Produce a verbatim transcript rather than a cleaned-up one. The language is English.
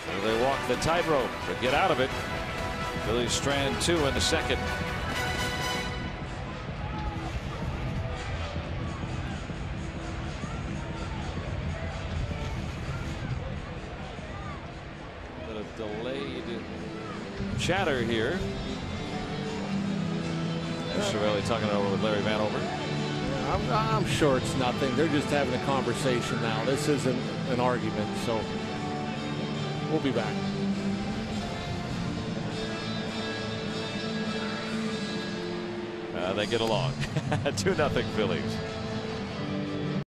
So they walk the tightrope but get out of it. Phillies strand two in the second. Bit of delayed chatter here. Cervelli talking it over with Larry Vanover. I'm, I'm sure it's nothing. They're just having a conversation now. This isn't an argument, so we'll be back. Uh, they get along. two nothing Phillies.